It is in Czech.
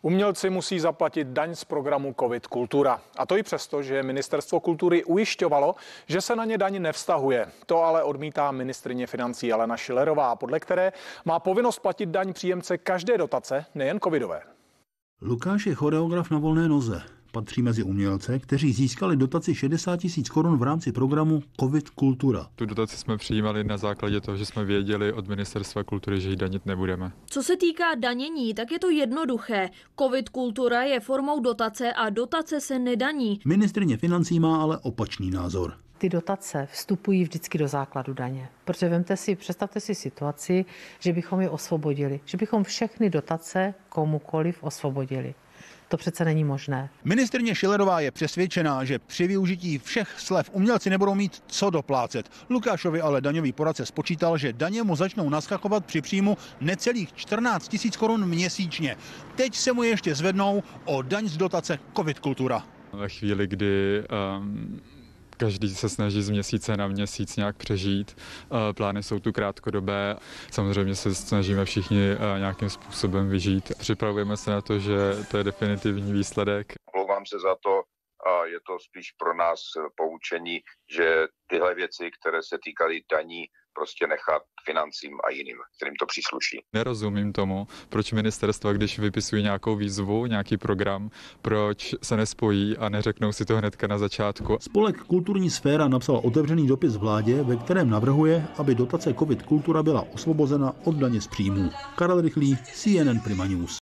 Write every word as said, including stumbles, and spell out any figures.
Umělci musí zaplatit daň z programu COVID Kultura. A to i přesto, že Ministerstvo kultury ujišťovalo, že se na ně daň nevztahuje. To ale odmítá ministryně financí Alena Schillerová, podle které má povinnost platit daň příjemce každé dotace, nejen covidové. Lukáš je choreograf na volné noze. Patří mezi umělce, kteří získali dotaci šedesát tisíc korun v rámci programu COVID Kultura. Tu dotaci jsme přijímali na základě toho, že jsme věděli od Ministerstva kultury, že ji danit nebudeme. Co se týká danění, tak je to jednoduché. COVID Kultura je formou dotace a dotace se nedaní. Ministryně financí má ale opačný názor. Ty dotace vstupují vždycky do základu daně. Protože vemte si, představte si situaci, že bychom je osvobodili. Že bychom všechny dotace komukoliv osvobodili. To přece není možné. Ministryně Schillerová je přesvědčená, že při využití všech slev umělci nebudou mít co doplácet. Lukášovi ale daňový poradce spočítal, že daně mu začnou naskakovat při příjmu necelých čtrnáct tisíc korun měsíčně. Teď se mu ještě zvednou o daň z dotace COVID Kultura. Ve chvíli, kdy um... každý se snaží z měsíce na měsíc nějak přežít. Plány jsou tu krátkodobé. Samozřejmě se snažíme všichni nějakým způsobem vyžít. Připravujeme se na to, že to je definitivní výsledek. Omlouvám se za to a je to spíš pro nás poučení, že tyhle věci, které se týkaly daní, prostě nechat financím a jiným, kterým to přísluší. Nerozumím tomu, proč ministerstva, když vypisují nějakou výzvu, nějaký program, proč se nespojí a neřeknou si to hnedka na začátku. Spolek Kulturní sféra napsal otevřený dopis vládě, ve kterém navrhuje, aby dotace COVID Kultura byla osvobozena od daně z příjmů. Karel Rychlý, C N N Prima News.